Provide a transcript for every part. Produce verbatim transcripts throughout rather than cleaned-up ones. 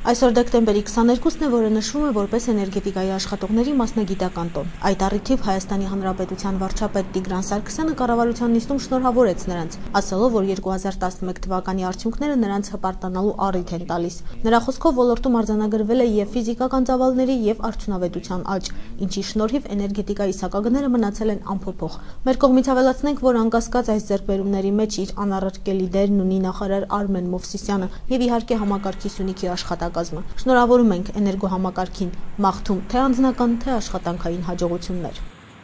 Այսօր դեկտեմբերի քսաներկուսն է, որը նշվում է որպես էներգետիկայի աշխատողների մասնագիտական տոն։ Այդ առիթիվ Հայաստանի Հանրապետության վարչապետ Տիգրան Սարգսյանը կառավարության նիստում շնորհավորեց նրանց, ասելով, որ երկու հազար տասնմեկ թվականի արդյունքները նրանց հպարտանալու առիթ են տալիս։ Նրա խոսքով ոլորտում արձանագրվել է և ֆիզիկական ծավալների, և արդյունավետության աճ, ինչի շնորհիվ էներգետիկայի սակագները մնացել են անփոփոխ։ Մեր կողմից ավելացնենք, որ անկասկած այս ձեռքբերումների մեջ իր անառարկելի դերն ունի նախարար Արմեն Մովսիսյանը և իհարկե համակարգի սյունիքի աշխատակազմը։ Շնորհավորում ենք էներգոհամակարգին, մաղթում թե անձնական, թե աշխատանքային հաջողություններ։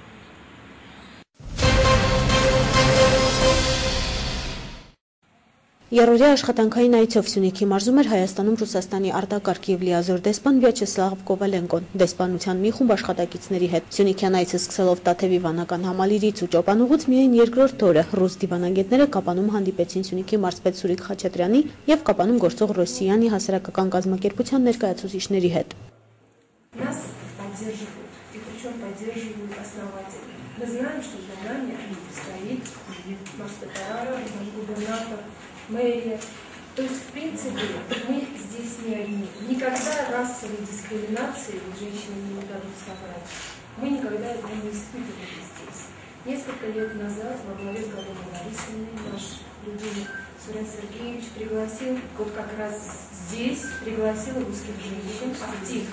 Երրորդյա աշխատանքային այցով Սյունիքի մարզում էր Հայաստանում Ռուսաստանի արտակարգ և լիազոր դեսպան Վյաչեսլավ Կովալենկոն դեսպանության մի խումբ աշխատակիցների հետ։ Սյունիքյան այցը սկսելով Տաթևի վանական համալիրից ու Ճոպանուղուց միայն երկրորդ օրը ռուս դիվանագետները Կապանում հանդիպեցին Սյունիքի մարզպետ Սուրիկ Խաչատրյանի և Կապանում գործող Ռոսիյանի հասարակական կազմակերպության ներկայացուցիչների հետ։ Мэрия. То есть, в принципе, мы здесь не одни. Никогда расовой дискриминации, женщины не дадут соврать, мы никогда этого не испытывали здесь. Несколько лет назад во главе с Галиной Борисовной наш любимый Сурен Сергеевич пригласил, вот как раз здесь, пригласил русских женщин актив.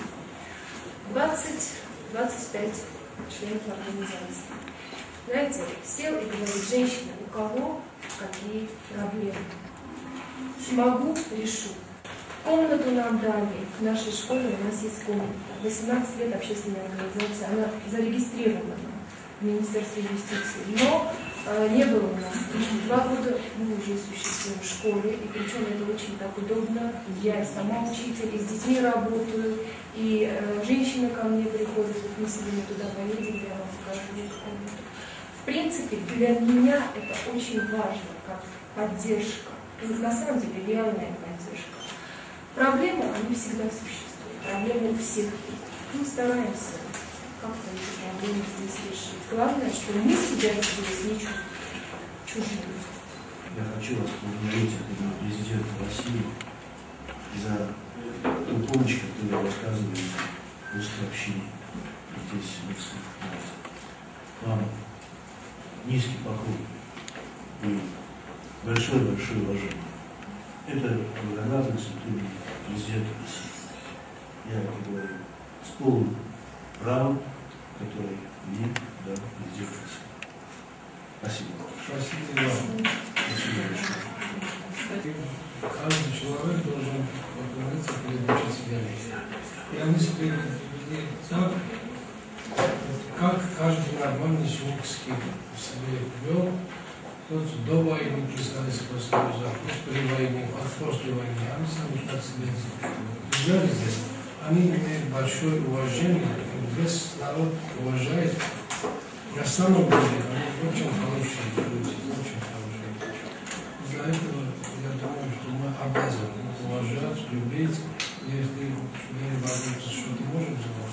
двадцать-двадцать пять членов организации. Знаете, сел и говорит: женщина, у кого какие проблемы? Смогу, решу. Комнату нам дали. В нашей школе у нас есть комната. восемнадцать лет общественная организация. Она зарегистрирована в Министерстве юстиции. Но э, не было у нас. Два года мы уже существуем в школе. И причем это очень так удобно. Я сама учитель, и с детьми работаю. И э, женщины ко мне приходят. Вот мы сегодня туда поедем, я вам покажу эту комнату. В принципе, для меня это очень важно, как поддержка. И на самом деле реальная поддержка. Проблемы, они всегда существуют. Проблемы у всех есть. Мы стараемся как-то эти проблемы здесь решить. Главное, что мы себя здесь не чувствуем чужими. Я хочу вас поблагодарить от имени президента России за ту помощь, которую вы оказываете русской общине здесь, в русском народе. Вам низкий поклон и большое-большое уважение. Это благодарность от имени президента России. Я это говорю с полным правом, которое мне дал президент России. Спасибо. Спасибо вам. Спасибо большое. Каждый человек должен поклониться перед учителями. Я мыслю так, как каждый нормальный сюникский в себе вел. Тот до войны писали свой Союза, после войны, после войны, они сами так себя вели здесь. Они имеют большое уважение, весь народ уважает. На самом деле, они очень хорошие люди, очень хорошие. Из-за этого я думаю, что мы обязаны уважать, любить. Если мы возможно что-то можем сделать,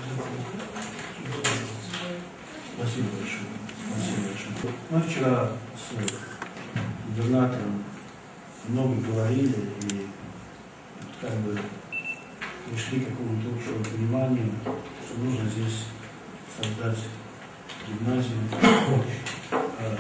Спасибо большое. Спасибо большое. Мы вчера с губернатором много говорили и как бы пришли к какому-то общему пониманию, что нужно здесь создать гимназию э,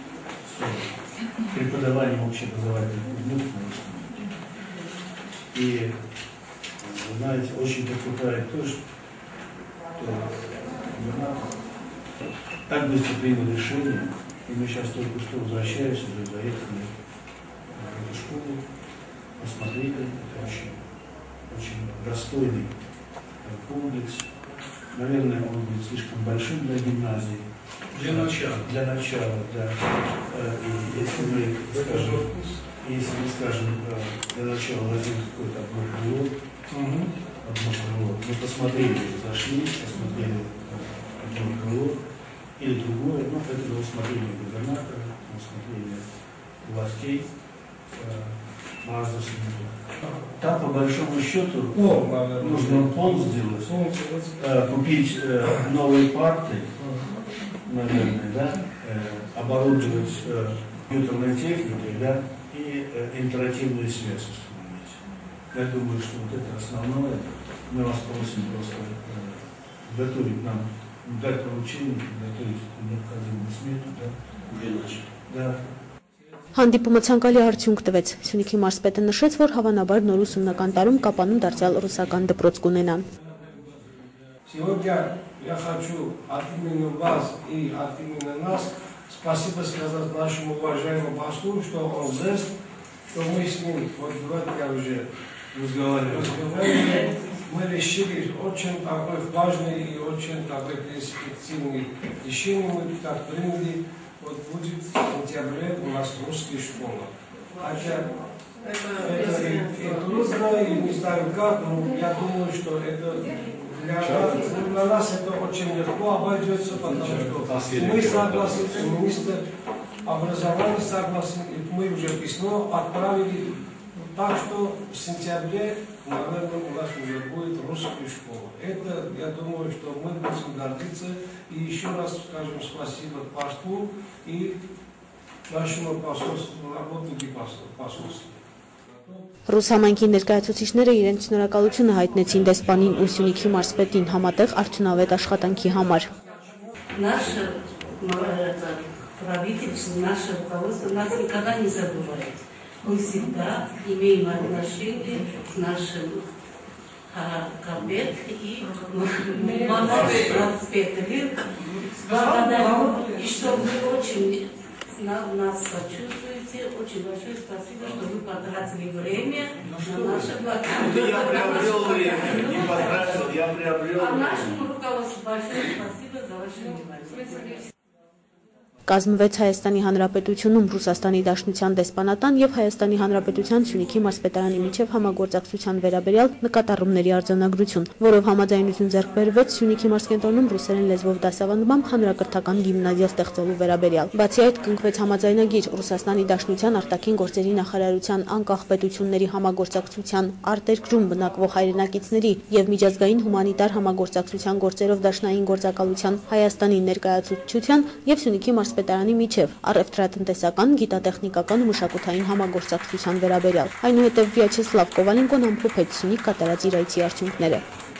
с преподаванием общеобразовательных предметов на русском языке. И, вы знаете, очень подкупает то, что губернатор так быстро принял решение, и мы сейчас только что возвращаемся, уже заехали в эту школу, посмотрели, это очень, очень достойный комплекс. Наверное, он будет слишком большим для гимназии. Для начала. Для начала, да. И если мы скажем, если мы скажем, для начала возьмем какой-то одно крыло, угу. одно крыло, мы посмотрели, зашли, посмотрели одно крыло, или другое, ну, это было усмотрение губернатора, усмотрение властей э, Мазовского. Там, по большому счету, О, нужно пол сделать, э, купить э, новые парты, наверное, да, э, оборудовать э, компьютерной техникой, да, и э, интерактивную связь установить. Я думаю, что вот это основное. Мы вас просим просто э, готовить нам, дать поручение, готовить необходимую смету, да? Уже начали. Да. Հանդիպումը ցանկալի արդյունք տվեց։ Սյունիքի մարզպետը նշեց, որ հավանաբար նոր ուսումնական տարում Կապանում դարձյալ ռուսական դպրոց կունենան։ Сегодня я хочу от имени вас и от имени нас спасибо сказать нашему уважаемому послу, что он здесь, что мы с ним вот два дня уже разговаривали. Мы решили очень такой важный и очень такой перспективный решение, мы так приняли. Вот будет в сентябре у нас русская школа. Хотя это и, и трудно, и не знаю как, но я думаю, что это для нас, для нас это очень легко обойдется, потому что мы согласны, министр образования согласен, и мы уже письмо отправили. Так что в сентябре, наверное, у нас уже будет русская школа. Это, я думаю, что мы будем гордиться. И еще раз скажем спасибо послу и нашему посольству, работнику посольства. Ռուս համայնքի ներկայացուցիչները իրենց շնորհակալությունը հայտնեցին դեսպանին ու Սյունիքի մարզպետին համատեղ արդյունավետ աշխատանքի համար։ Наше правительство, наше руководство нас никогда не забывает. Мы всегда имеем отношение к нашим капет и марзпетам. Благодарю, и что вы очень нас почувствуете. Очень большое спасибо, что вы потратили время на наше благо. Я приобрел время, не потратил, я приобрел. А нашему руководству большое спасибо за ваше внимание. Կազմվեց Հայաստանի Հանրապետությունում Ռուսաստանի Դաշնության դեսպանատան եւ Հայաստանի Հանրապետության Սյունիքի մարզպետարանի միջև համագործակցության վերաբերյալ նկատառումների արձանագրություն, որով համաձայնություն ձեռք բերվեց Սյունիքի մարզկենտրոնում ռուսերեն լեզվով դասավանդմամբ հանրակրթական գիմնազիա ստեղծելու վերաբերյալ։ Բացի այդ, կնքվեց համաձայնագիր Ռուսաստանի Դաշնության արտաքին գործերի նախարարության անկախ պետությունների համագործակցության արտերկրում բնակվող հայրենակիցների եւ միջազգային հումանիտար համագործակցության գործերով դաշնային գործակալության Հայաստանի ներկայացուցչության եւ Սյունիքի մարզպետարանի միջև առևտրատնտեսական, գիտատեխնիկական ու մշակութային համագործակցության վերաբերյալ։ Այնուհետև Վյաչեսլավ Կովալենկոն ամփոփեց Սյունիք կատարած իր այցի արդյունքները։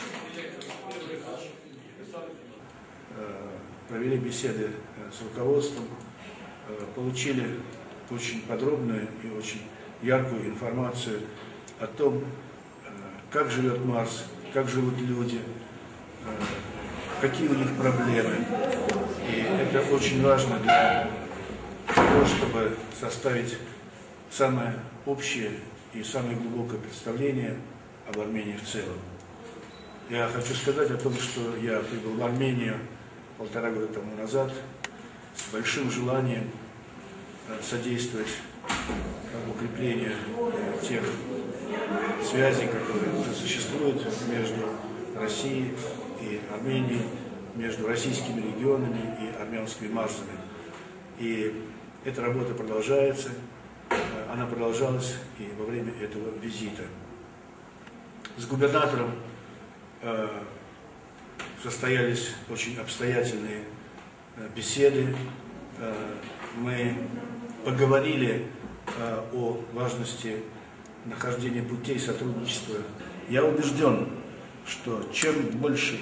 Провели беседы с руководством, получили очень подробную и очень яркую информацию о том, как живет Марс, как живут люди, какие у них проблемы. И это очень важно для того, чтобы составить самое общее и самое глубокое представление об Армении в целом. Я хочу сказать о том, что я прибыл в Армению полтора года тому назад с большим желанием содействовать укреплению тех связей, которые уже существуют между Россией и Арменией, между российскими регионами и армянскими марзами. И эта работа продолжается, она продолжалась и во время этого визита. С губернатором э, состоялись очень обстоятельные э, беседы. Э, мы поговорили э, о важности нахождения путей сотрудничества. Я убежден, что чем больше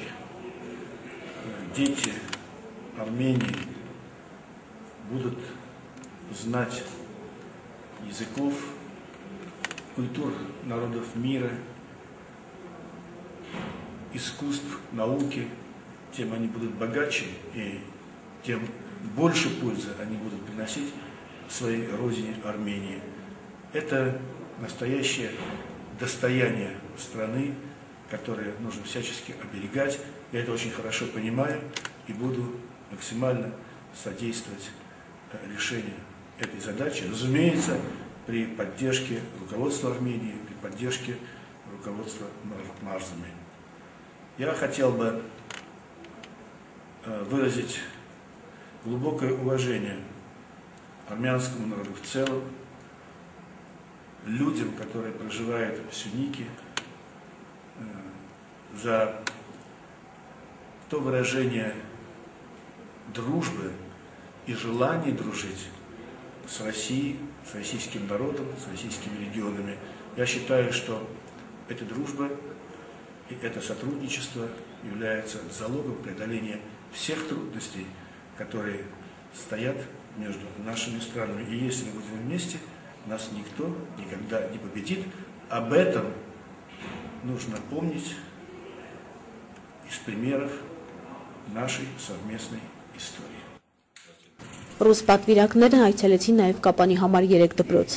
дети Армении будут знать языков, культур народов мира, искусств, науки, тем они будут богаче и тем больше пользы они будут приносить своей родине Армении. Это настоящее достояние страны, которое нужно всячески оберегать. Я это очень хорошо понимаю и буду максимально содействовать решению этой задачи. Разумеется, при поддержке руководства Армении, при поддержке руководства марзами. Я хотел бы выразить глубокое уважение армянскому народу в целом, людям, которые проживают в Сюнике, за то выражение дружбы и желание дружить с Россией, с российским народом, с российскими регионами. Я считаю, что эта дружба и это сотрудничество является залогом преодоления всех трудностей, которые стоят между нашими странами. И если мы будем вместе, нас никто никогда не победит. Об этом нужно помнить из примеров нашей совместной истории. Ռուս պատվիրակներն այցելեցին նաև Կապանի համար երեք դպրոց։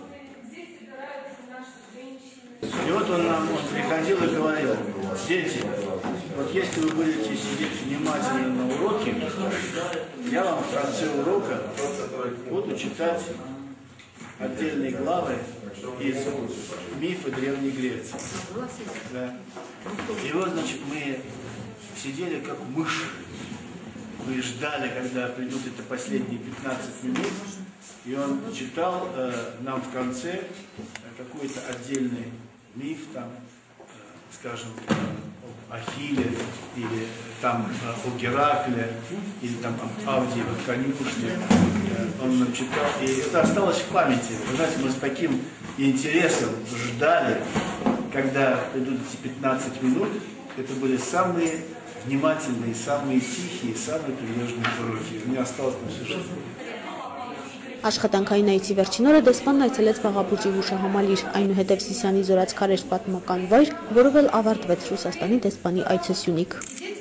И вот он нам он приходил и говорил: дети, вот если вы будете сидеть внимательно на уроке, я вам в конце урока буду читать отдельные главы из мифа Древней Греции. Да. И вот, значит, мы сидели как мыши. Мы ждали, когда придут это последние пятнадцать минут, и он читал э, нам в конце какой-то отдельный миф, там, э, скажем, об Ахилле, или там э, о Геракле, или там об Авдиевой конюшне. Э, он нам читал, и это осталось в памяти. Вы знаете, мы с таким интересом ждали, когда придут эти пятнадцать минут. Это были самые внимательные, самые тихие, самые прилежные уроки. У меня осталось там всю жизнь. Աշխատանքային այցի վերջին օրը դեսպանն այցելեց Վաղաբուծի հուշահամալիր, այնուհետև Սիսիանի Զորաց քարեր պատմական վայր, որով էլ ավարտվեց Ռուսաստանի դեսպանի այցեսյունիկ։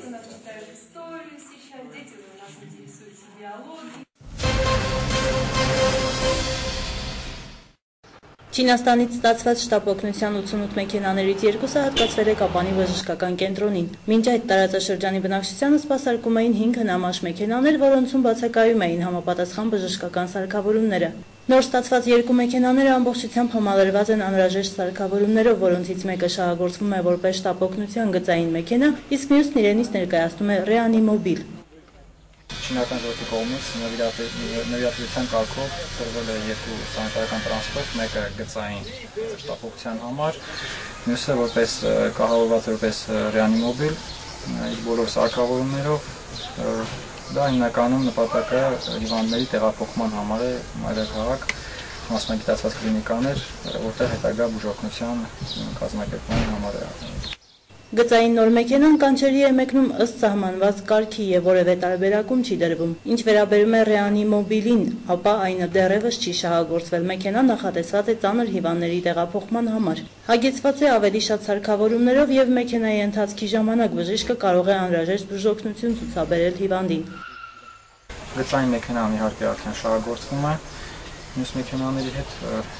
Չինաստանից ստացված շտապ օգնության ութսունութ մեքենաներից երկուսը հատկացվել է Կապանի բժշկական կենտրոնին։ Մինչ այդ տարածաշրջանի բնակչությանը սպասարկում էին հինգ հնամաշ մեքենաներ, որոնցում բացակայում էին համապատասխան բժշկական սարքավորումները։ Նոր ստացված երկու մեքենաները ամբողջությամբ համալրված են անհրաժեշտ սարքավորումներով, որոնցից մեկը շահագործվում է որպես շտապ օգնության գծային մեքենա, իսկ մյուսն իրենից ներկայացնում է ռեանիմոբիլ։ Չինական ժողովրդի կողմից նվիրատվության կարգով տրվել է երկու սանիտարական տրանսպորտ, մեկը գծային շտապօգնության համար, մյուսը որպես կահավորված որպես ռեանիմոբիլ, բոլոր սարքավորումներով։ Դա հիմնականում նպատակը հիվանդների տեղափոխման համար է մայրաքաղաք, մասնագիտացված կլինիկաներ, որտեղ հետագա բուժօգնության կազմակերպման համար է։ Գծային նոր մեքենան կանչերի է մեկնում ըստ սահմանված կարգի եւ որևէ տարբերակում չի դրվում։ Ինչ վերաբերում է ռեանիմոբիլին, ապա այնը դեռևս չի շահագործվել։ Մեքենան նախատեսված է ծանր հիվանդների տեղափոխման համար։ Հագեցված է ավելի շատ սարքավորումներով եւ մեքենայի ընթացքի ժամանակ բժիշկը կարող է անհրաժեշտ բուժօգնություն ցուցաբերել հիվանդին։ Գծային մեքենան իհարկե արդեն շահագործվում է։ Մյուս մեքենաների հետ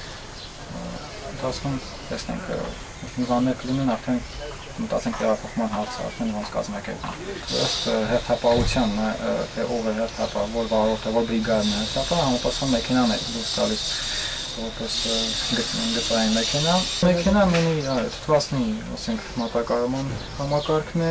ընթացքում տեսնենք հիվանդներ կլինեն արդեն մտածենք տեղափոխման հարցը արդեն ոնց կազմակերպել։ Ըստ հերթապահության, թե ով է հերթապահ, որ վարորդը, որ բրիգադն է հերթապահ, համապատասխան մեքենան է դուրս գալիս որպես գծային մեքենա։ Մեքենան ունի թթվածնի, ասենք, մատակարարման համակարգն է,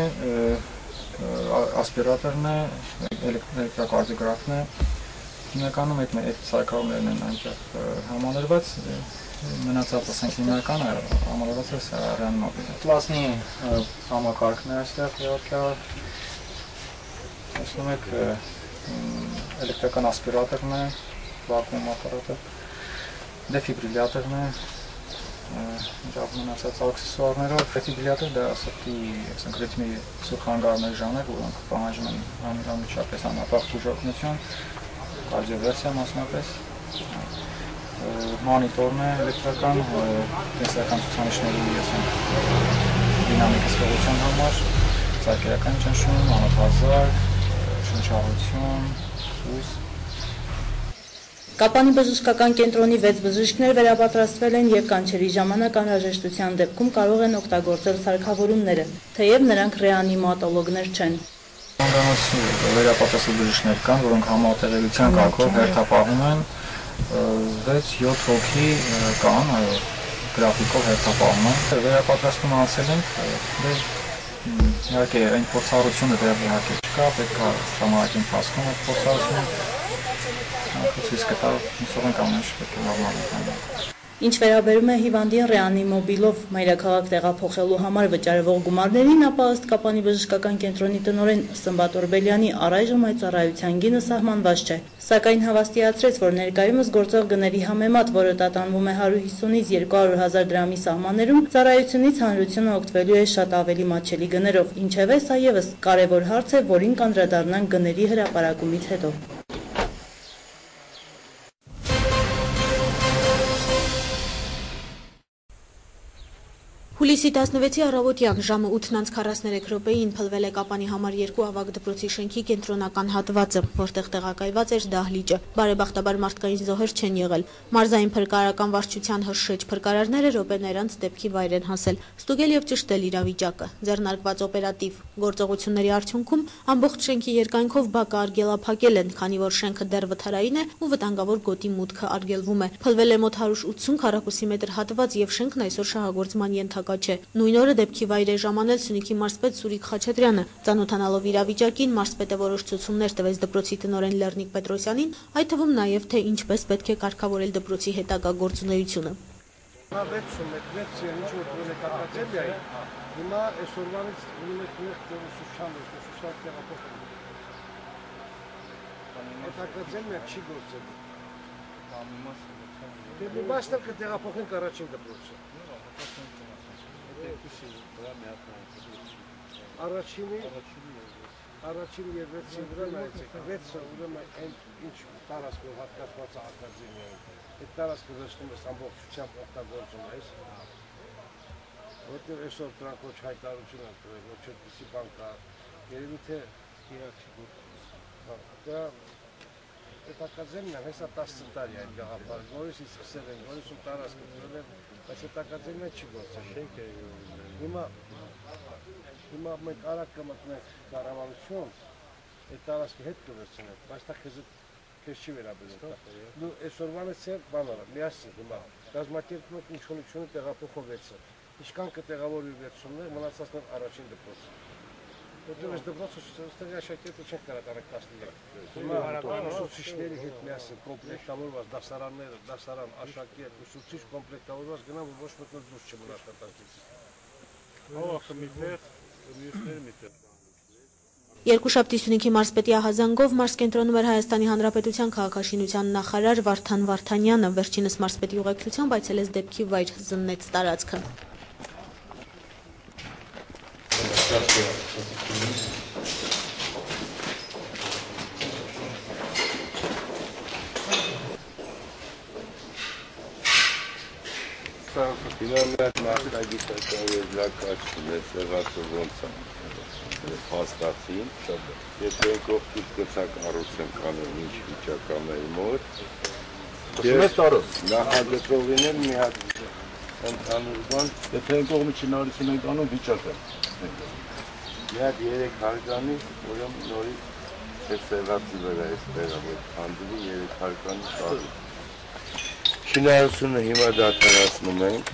ասպիրատորն է, էլեկտրակարդիոգրաֆն է։ Հիմնականում այդ սարքավորումներն են այնտեղ համալրված։ Մնացած ասենք հիմնականը համալրված է ռեանիմոբիլը։ Թթվածնի համակարգն է այստեղ իհարկե։ Տեսնում եք էլեկտրական ասպիրատորն է, վակուում ապարատը, դեֆիբրիլյատորն է, իրավ մնացած աքսեսուարներով։ Դեֆիբրիլյատորը դա սրտի ասենք ռիթմի սուխանգարների ժանր, որոնք պահանջում են անմիջապես անապահ բուժօգնություն, կարդիովերսիա մասնապես։ Մոնիտորն է էլեկտրական, տեսարական ցուցանիշների ասենք դինամիկ ստեղծության համար, ծակերական ճնշում, անապազար, շնչառություն, հույս։ Կապանի բժշկական կենտրոնի վեց բժիշկներ վերապատրաստվել են եւ կանչերի ժամանակ անհրաժեշտության դեպքում կարող են օգտագործել սարքավորումները, թեև նրանք ռեանիմատոլոգներ չեն։ Անկանոց վերապատրաստված բժիշկներ կան, որոնք համատեղելիության կարգով հերթապահում են վեց-յոթ հոգի կան, գրաֆիկով հերթապահում են։ Վերապատրաստում անցել ենք, իհարկե այն փորձառությունը դեռ իհարկե չկա, պետք է ժամանակի ընթացքում այդ փորձառությունը ցույց կտա, հուսով ենք ամեն ինչ պետք է նորմալ լինի։ Ինչ վերաբերում է հիվանդին ռեանիմոբիլով մայրաքաղաք տեղափոխելու համար վճարվող գումարներին, ապա ըստ Կապանի բժշկական կենտրոնի տնօրեն Սմբատ Օրբելյանի առայժմ այդ ծառայության գինը սահմանված չէ։ Սակայն հավաստիացրեց, որ ներկայումս գործող գների համեմատ, որը տատանվում է հարյուր հիսունից երկու հարյուր հազար դրամի սահմաններում, ծառայությունից հանրությունը օգտվելու է շատ ավելի մատչելի գներով, ինչևէ սա ևս կարևոր հարց է, որին կանդրադառնանք գների հրապարակումից հետո։ Հուլիսի տասնվեցի առավոտյան ժամը ութն քառասներեք րոպեին փլվել է Կապանի համար երկու ավագ դպրոցի շենքի կենտրոնական հատվածը, որտեղ տեղակայված էր դահլիճը։ Բարեբախտաբար մարդկային զոհեր չեն եղել։ Մարզային փրկարարական վարչության հրշեջ փրկարարները րոպեներ անց դեպքի վայր են հասել, ստուգել և ճշտել իրավիճակը։ Ձեռնարկված օպերատիվ գործողությունների արդյունքում ամբողջ շենքի երկայնքով բակը արգելափակել են, քանի որ շենքը դեռ վթարային է ու վտանգավոր գոտի մուտքը արգելվում է։ Փլվել է մոտ հարյուր ութսուն քառակուսի մետր հատված և շենքն այսօր շահագործման ենթակա չէ։ Նույն օրը դեպքի վայր է ժամանել Սյունիքի մարզպետ Սուրիկ Խաչատրյանը։ Ծանոթանալով իրավիճակին, մարզպետը որոշ ցուցումներ տվեց դպրոցի տնօրեն Լեռնիկ Պետրոսյանին, այդ թվում նաև թե ինչպես պետք է կարգավորել դպրոցի հետագա գործունեությունը։ Հիմա այսօրվանից ունի մեկ ուսուցչան է, ուսուցչական տեղափոխել։ Հետաքրքրել մեկ չի գործել։ Դե բաստը կտեղափոխենք առաջին դպրոցը։ Առաջինի առաջին եւ վեցի վրա նայեցեք, վեցը ուրեմն այն ինչ տարածքով հատկացված է ակադեմիայում։ Այդ տարածքը վերցնում ես ամբողջությամբ օգտագործում ես։ Որտեղ այսօր դրանք ոչ հայտարարություն են տվել, ոչ այդպիսի բան կա, երևի թե իրաք չի գործում։ Դա այդ ակադեմիան հեսա տասը տարի այդ գաղափարը, որից սկսել են, որից ու տարածքը տվել են, բայց այդ ակադեմիան չի գործել։ Հիմա հիմա մենք արագ կմտնենք կառավարություն, այդ տարածքը հետ կվերցնենք, բայց դա քեզ քեզ չի վերաբերում։ Դու այսօրվանից է բան արա, միասին հիմա գազམ་ակերպումը իշխանությունը տեղափոխող վեցը։ Ինչքան կտեղավորվի վեցումներ, մնացածն առաջին դպրոցը։ Որտեղ այս դպրոցը ստեղի աշակերտը չեն կարող արեք տասնյակ։ Հիմա ուսուցիչների հետ միասին կոմպլեկտավորված դասարանները, դասարան, աշակերտ, ուսուցիչ կոմպլեկտավորված գնան, որ ոչ մեկը դուրս չմնա աշխատանքից։ Ահա միտեղ, մյուսներ միտեղ։ Երկուշաբթի Սյունիքի մարզպետի ահազանգով մարզ կենտրոնում էր Հայաստանի Հանրապետության քաղաքաշինության նախարար Վարդան Վարդանյանը, վերջինս մարզպետի ուղեկցությամբ այցելեց դեպքի վայր, զննեց տարածքը։ Հիմա մասնագիտական եզրակացություն է սեղածը ոնց է փաստացին, եթե կողքից գցակ առուցենք անել ինչ վիճակամերի մոտ, նախագծողին էլ մի հատ ընդհանուր բան, եթե կողմի չնարություն ենք անում վիճակը, մի հատ երեք հարկանի, ուրեմն նորից է սեղածի վրա ես տեղավոր հանդվի երեք հարկանի տարի։ Շինարարությունը հիմա դադարեցնում ենք,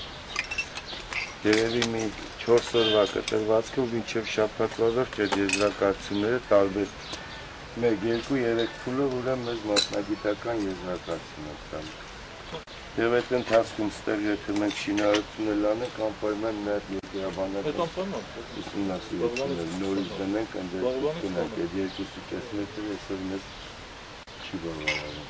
երևի մի չորս օրվա կտրվածքով մինչև շաբաթվա վերջ այդ եզրակացությունները տարբեր մեկ, երկու, երեք փուլով ուրեմն մեզ մասնագիտական եզրակացություն ենք տանում։ Եվ այդ ընթացքում ստեղ եթե մենք շինարարությունը լանենք, անպայման մի հատ երկրաբանական ուսումնասիրություններ նորից դնենք, ընդդեմ կնենք, այդ երկուսի կես մետր այսօր մեզ չի բավարարում։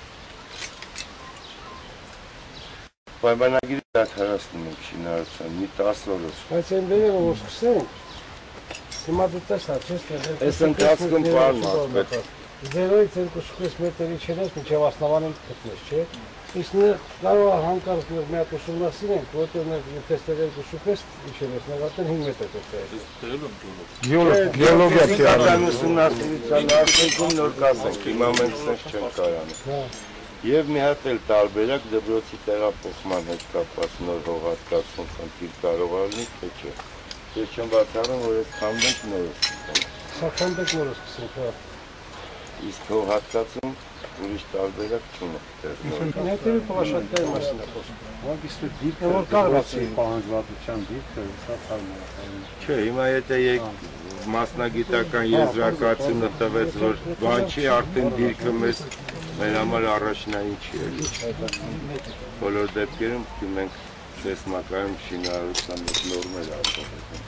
Պայմանագիրը դադարեցնում ենք շինարարության մի տասը օրով։ Բայց այն վերևը որ սկսենք, հիմա դու տեսա, չես տեսել։ Այս ընթացքում պարոն մարզպետ զերոից երկու մետրի չես, մինչև Ասնավանին գտնես, չէ՞։ Իսկ կարող է հանկարծ մի հատ ուսումնասիրենք, որտեղ մենք տեսել երկու պես իջել ես, նկատեն հինգ մետր տեսել։ Գեոլոգիա ֆիզիկական ուսումնասիրության արդյունքում նոր կասենք, հիմա մենք սենց չենք կարանում։ Եվ մի հատ էլ տարբերակ դպրոցի տեղափոխման հետ կապված նոր հողատկացում խնդիր կարող լինի, թե չէ։ Ես չեմ բացառում, որ այդ քանդենք նորը սկսենք։ Սա քանդենք նորը սկսենք, հա։ Իսկ հողատկացում ուրիշ տարբերակ չունի։ Հետևի փոխաշատկայի մասին է խոսքը։ Որոնք իսկ դիրքը որ դպրոցի պահանջվածության դիրքը սա թարմարական։ Չէ, հիմա եթե մասնագիտական եզրակացությունը տվեց, որ բան չի, արդեն դիրքը մեզ Մեր համար առաջնային չի էլի։ Բոլոր դեպքերում պետք է մենք դեսմակայում շինարարության նորմեր արտադրենք։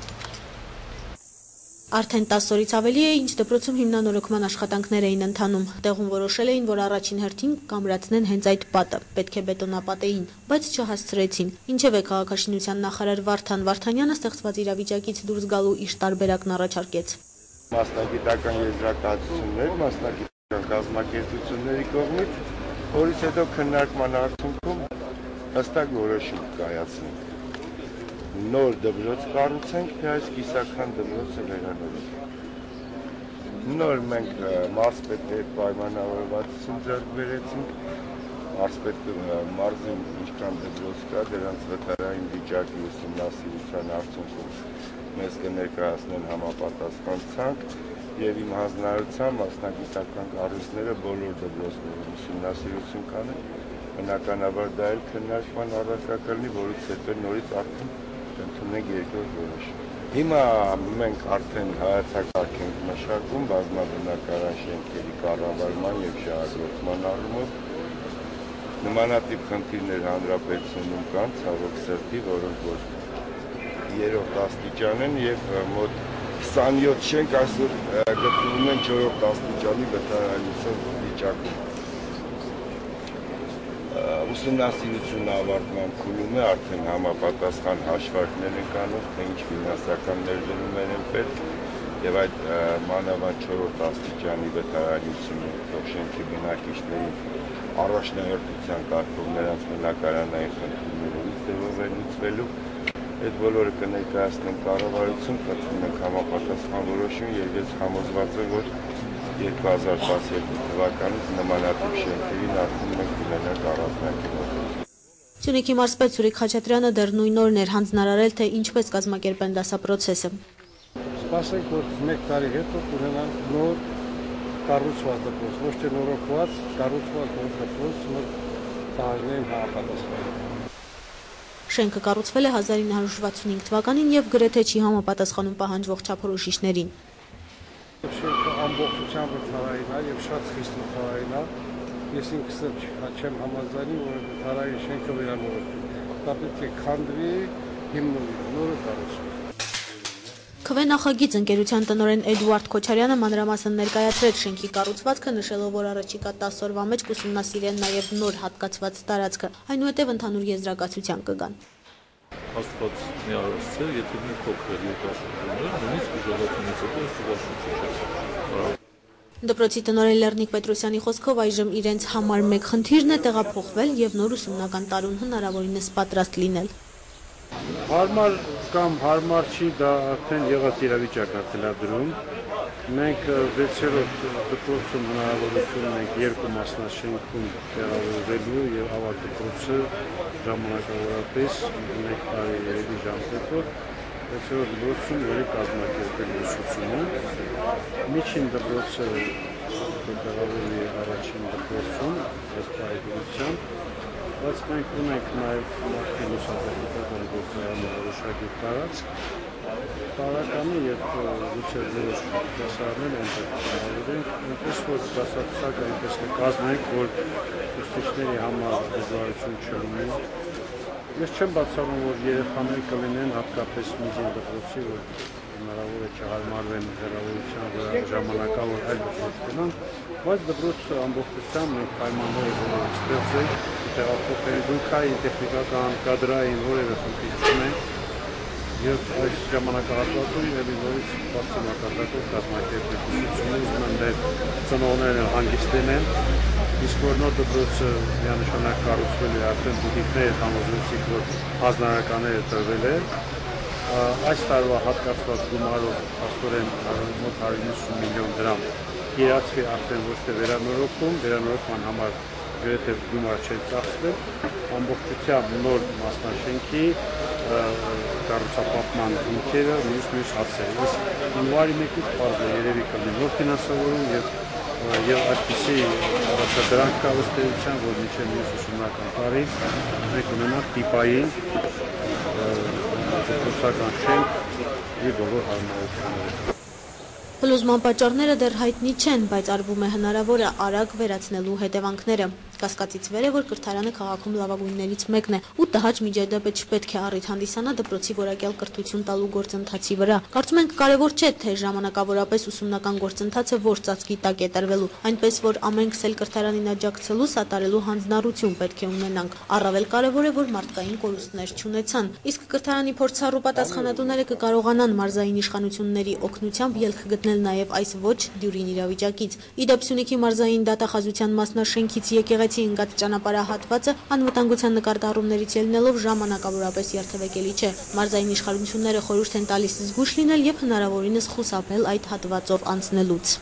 Արդեն տասը օրից ավելի է, ինչ դպրոցում հիմնանորոգման աշխատանքներ էին ընթանում։ Տեղում որոշել էին, որ առաջին հերթին կամրացնեն հենց այդ պատը, պետք է բետոնապատեին, բայց չհասցրեցին։ Ինչևէ, քաղաքաշինության նախարար Վարդան Վարդանյանը ստեղծված իրավիճակից դուրս գալու իր տարբերակն առաջարկեց։ Մասնագիտական եզրակացություններ, մասնագիտական կազմակերպությունների կողմից, որից հետո քննարկման արդյունքում հստակ որոշում կայացնենք։ Նոր դպրոց կառուցենք, թե այս կիսաքան դպրոցը վերանորոգենք։ Նոր մենք մարզպետի պայմանավորվածություն ձեռք բերեցինք, մարզպետի մարզին ինչքան դպրոց կա, դրանց վթարային վիճակի ուսումնասիրության արդյունքում մեզ կներկայացնեն համապատասխան ցանկ եւ իմ հանձնարարությամբ մասնագիտական կառույցները բոլոր դպրոցներում ուսումնասիրություն կանեն, բնականաբար դա էլ քննարկման առարկա կլինի, որից հետո նորից արդեն ընդունենք երկրորդ որոշում։ Հիմա մենք արդեն հայեցակարգ ենք մշակում բազմաբնակարան շենքերի կառավարման եւ շահագործման առումով։ Նմանատիպ խնդիրներ հանրապետությունում կան, ցավոք սրտի, որոնք որ երրորդ աստիճան են եւ մոտ քսանյոթ շենք այսօր գտնվում են չորրորդ աստիճանի վտարայության վիճակում։ Ուսումնասիրությունը ավարտման փուլում է, արդեն համապատասխան հաշվարկներ են կանում, թե ինչ ֆինանսական ներդրումներ են պետք եւ այդ մանավանդ չորրորդ աստիճանի վտարայությունը թող շենքի բնակիչներին առաջնահերթության կարգով նրանց բնակարանային խնդիրներից ձևով է լուծվելու։ Այդ բոլորը կներկայացնենք կառավարություն, կտրում ենք համապատասխան որոշում եւ ես համոզված եմ, որ երկու հազար տասներկու թվականից նմանատիպ շենքերին արդեն մենք կունենանք առանձնահատկություն։ Սյունիքի մարզպետ Սուրիկ Խաչատրյանը դեռ նույն օրն էր հանձնարարել, թե ինչպես կազմակերպեն դասապրոցեսը։ Սպասենք, որ մեկ տարի հետո կունենանք նոր կառուցված դպրոց, ոչ թե նորոգված, կառուցված նոր դպրոց, նոր ծառայներին համապատասխան։ Շենքը կառուցվել է հազար ինը հարյուր վաթսունհինգ թվականին եւ գրեթե չի համապատասխանում պահանջվող չափորոշիչներին։ Շենքը ամբողջությամբ վթարային է եւ շատ խիստ վթարային է։ Ես ինքս չեմ համաձայնի, որ վթարային շենքը վերանորոգվի։ Դա պետք է քանդվի, հիմնվի, նորը կառուցվի։ Քվե նախագիծ ընկերության տնօրեն Էդուարդ Քոչարյանը մանրամասն ներկայացրեց շենքի կառուցվածքը, նշելով, որ առաջիկա տասը օրվա մեջ կուսումնասիրեն նաեւ նոր հատկացված տարածքը, այնուհետեւ ընդհանուր եզրակացության կգան։ Աստված միարարցել, եթե մի փոքր երկրաշրջաններ, նույնիսկ ժողովրդից հետո զուգաշրջություն։ Դպրոցի տնօրեն Լեռնիկ Պետրոսյանի խոսքով այժմ իրենց համար մեկ խնդիրն է տեղափոխվել եւ նոր ուսումնական տարուն հնարավորինս պատրաստ լինել։ Հարմար կամ հարմար չի, դա արդեն եղած իրավիճակ է թելադրում։ Մենք վեցերորդ դպրոցում հնարավորություն ունենք երկու մասնաշենքում տեղավորվելու եւ ավագ դպրոցը ժամանակավորապես մեկ տարի երևի ժամկետով վեցերորդ դպրոցում երեք կազմակերպելու ուսուցումը։ Միջին դպրոցը տեղավորվի առաջին դպրոցում ըստ այդությամբ, բայց մենք ունենք նաեւ մարդու լուսաբանական գործարանը որոշակի տարածք։ Տարականի եւ գուցե որոշ դասարաններ այնտեղ կառավարենք, այնպես որ դասացակը այնպես կկազմենք, որ ուսուցիչների համար դժվարություն չլինի։ Ես չեմ բացառում, որ երեխաներ կլինեն հատկապես միջին դպրոցի, որ հնարավոր է չհարմարվեն հեռավորության վրա ժամանակավոր այլ դպրոց գնան, բայց դպրոցը ամբողջությամբ մենք պայմանները բոլորը ստեղծենք, տեղափոխենք դուքային, տեխնիկական, կադրային որևէ խնդիր չունենք։ Եվ այս ժամանակահատվածում ելի նորից բացի մակարդակով կազմակերպել ուսուցումը մեր ծնողներն հանգստեն են, իսկ որ նոր դպրոցը միանշանակ կառուցվել է արդեն բուտիկներ համոզվեցիք, որ հանձնարարականները տրվել է։ Այս տարվա հատկացված գումարով աստորեն մոտ հարյուր նույնսուն միլիոն դրամ իրացվի արդեն ոչ թե վերանորոգում, վերանորոգման համար գրեթե գումար չէր ծախսվել, ամբողջությամբ նոր մասնաշենքի կառուցապատման հիմքերը մյուս մյուս հացեր։ Իսկ հունվարի մեկից պարզ է երևի կլինի նոր ֆինանսավորում եւ եւ այսպիսի առաջադրանք կա ըստ էության, որ մինչեւ մյուս ուսումնական տարի մենք ունենանք տիպային դպրոցական շենք իր բոլոր հարմարությունները։ Փլուզման պատճառները դեռ հայտնի չեն, բայց արվում է հնարավոր է արագ վերացնելու հետևանքները։ Կասկածից վեր է, որ կրթարանը քաղաքում լավագույններից մեկն է, ու տհաճ միջադեպը չպետք է առիթ հանդիսանա դպրոցի որակյալ կրթություն տալու գործընթացի վրա։ Կարծում ենք կարևոր չէ, թե ժամանակավորապես ուսումնական գործընթացը որ ծածկի տակ է տրվելու, այնպես որ ամենքս էլ կրթարանին աջակցելու, սատարելու հանձնառություն պետք է ունենանք։ Առավել կարևոր է, որ մարդկային կորուստներ չունեցան։ Իսկ կրթարանի փորձառու պատասխանատուները կկարողանան մարզային իշխանությունների օգնությամբ ելք գտնել նաև այս ոչ դյուրին իրավիճակից։ Իդեպ Սյունիքի մարզային դատախազության մասնաշենքից եկեղեցի ընկած ճանապարհահատվածը անվտանգության նկատառումներից ելնելով ժամանակավորապես երթևեկելի չէ։ Մարզային իշխանությունները խորհուրդ են տալիս զգույշ լինել եւ հնարավորինս խուսափել այդ հատվածով անցնելուց։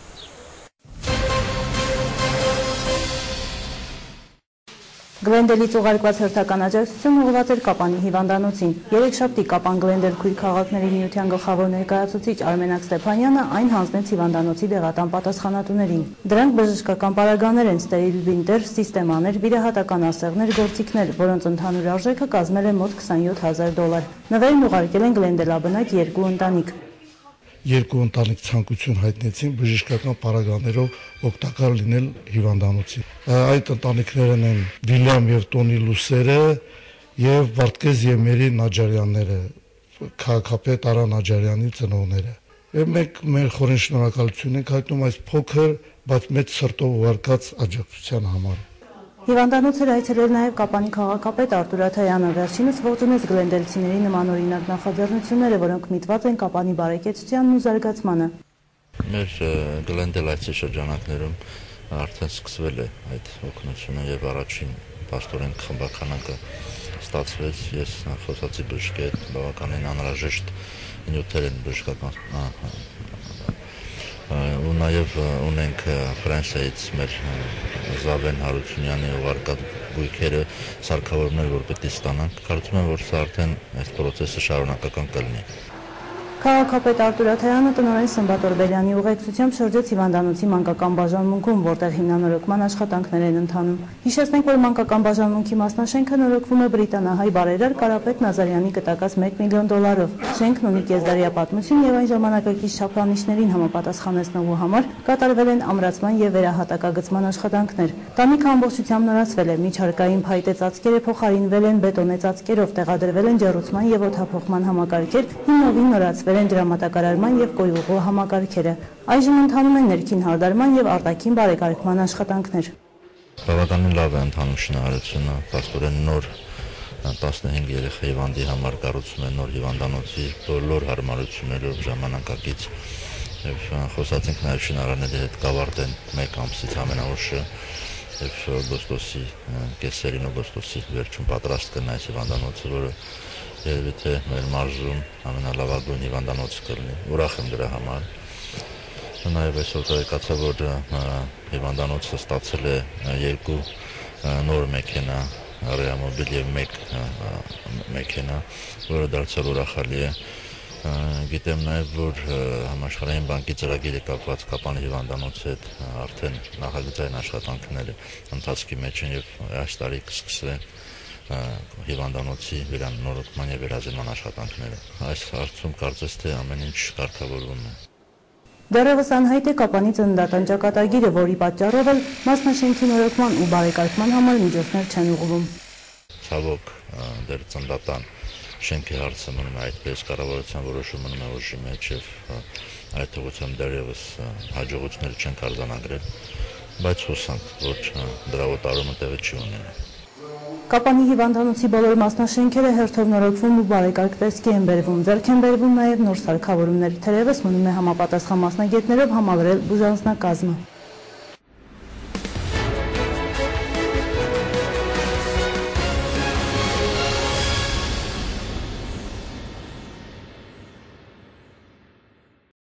Գլենդելից ուղարկված հերթական աջակցություն ուղղված էր Կապանի հիվանդանոցին։ Երեքշաբթի Կապան Գլենդել քույր քաղաքների միության գլխավոր ներկայացուցիչ Արմենակ Ստեփանյանը այն հանձնեց հիվանդանոցի դեղատան պատասխանատուներին։ Դրանք բժշկական պարագաներ են, ստերիլ բինտեր, սիստեմաներ, վիրահատական ասեղներ, գործիքներ, որոնց ընդհանուր արժեքը կազմել է մոտ քսանյոթ հազար դոլար։ Նվերն ուղարկել են Գլենդելաբնակ երկու ընտանիք։ Երկու ընտանիք ցանկություն հայտնեցին բժշկական պարագաներով օգտակար լինել հիվանդանոցի։ Այդ ընտանիքներն են Վիլյամ եւ Տոնի Լուսերը եւ Վարդգես եւ Մերի Նաջարյանները, քաղաքապետ Արա Նաջարյանի ծնողները։ Եվ մենք մեր խորին շնորհակալություն ենք հայտնում այս փոքր, բայց մեծ սրտով ուղարկած աջակցության համար։ Հիվանդանոց էր այցելել նաև Կապանի քաղաքապետ Արտուր Աթայանը, վերջինս ողջունեց գլենդելցիների նմանօրինակ նախաձեռնությունները, որոնք միտված են Կապանի բարեկեցությանն ու զարգացմանը։ Մեր գլենդել այցի շրջանակներում արդեն սկսվել է այդ օգնությունը եւ առաջին պաստորեն խմբականակը ստացվեց։ Ես խոսացի բժշկի հետ, բավականին անհրաժեշտ նյութեր են բժշկական ու նաև ունենք Ֆրանսիայից մեր Զավեն Հարությունյանի ուղարկած գույքերը սարքավորումներ, որ պետք է ստանանք։ Կարծում եմ, որ սա արդեն այս process-ը շարունակական կլինի։ Քաղաքապետ Արտուր Աթայանը տնօրեն Սմբատ Օրբելյանի ուղեկցությամբ շրջեց հիվանդանոցի մանկական բաժանմունքում, որտեղ հիմնանորոգման աշխատանքներ են ընթանում։ Հիշեցնենք, որ մանկական բաժանմունքի մասնաշենքը նորոգվում է բրիտանահայ բարերար Կարապետ Նազարյանի կտակած մեկ միլիոն դոլարով։ Շենքն ունի կեսդարյա պատմություն եւ այն ժամանակակից չափանիշներին համապատասխանեցնելու համար կատարվել են ամրացման եւ վերահատակագծման աշխատանքներ։ Տանիքը ամբողջությամբ նորացվել է, միջհարկային փայտե ծածկերը փոխարինվել են բետոնե ծածկերով, տեղադրվել են ջեռուցման եւ օդափոխման համակարգեր, հիմնովին նորացվել են դրամատակարարման եւ կոյուղու համակարգերը։ Այժմ ընթանում են ներքին հարդարման եւ արտաքին բարեկարգման աշխատանքներ։ Բավականին լավ է ընթանում շինարարությունը, փաստորեն նոր տասնհինգ երեխա հիվանդի համար կառուցում են նոր հիվանդանոցի բոլոր հարմարություններով ժամանակակից եւ խոսացինք նաեւ շինարարների հետ կավարտեն մեկ ամսից ամենաուշը եւ օգոստոսի կեսերին օգոստոսի վերջում պատրաստ կնա այս հիվանդանոցը, որը երևի թե մեր մարզում ամենալավագույն հիվանդանոցը կլինի։ Ուրախ եմ դրա համար։ Նաև այսօր տեղեկացա, որ հիվանդանոցը ստացել է երկու նոր մեքենա, ռեամոբիլ եւ մեկ մեքենա, որը դարձյալ ուրախալի է։ Գիտեմ նաև, որ համաշխարհային բանկի ծրագիրը կապված Կապանի հիվանդանոցի հետ արդեն նախագծային աշխատանքները ընթացքի մեջ են եւ այս տարի կսկսվեն հիվանդանոցի վերանորոգման եւ վերազինման աշխատանքները։ Այս հարցում կարծես թե ամեն ինչ կարգավորվում է։ Դեռևս անհայտ է Կապանի ծննդատան ճակատագիրը, որի պատճառով էլ մասնաշենքի նորոգման ու բարեկարգման համար միջոցներ չեն ուղղվում։ Ցավոք դեռ ծննդատան շենքի հարցը մնում է այդպես, կառավարության որոշումը մնում է ուժի մեջ եւ այդ ուղղությամբ դեռևս հաջողություններ չեն արձանագրել, բայց հուսանք, որ դրա օտարումը տեղի չի ունենա։ Կապանի հիվանդանոցի բոլոր մասնաշենքերը հերթով նորոգվում ու բարեկարգ տեսքի են բերվում, ձեռք են բերվում նաև նոր սարքավորումներ, թերևս մնում է համապատասխան մասնագետներով համալրել բուժանձնակազմը։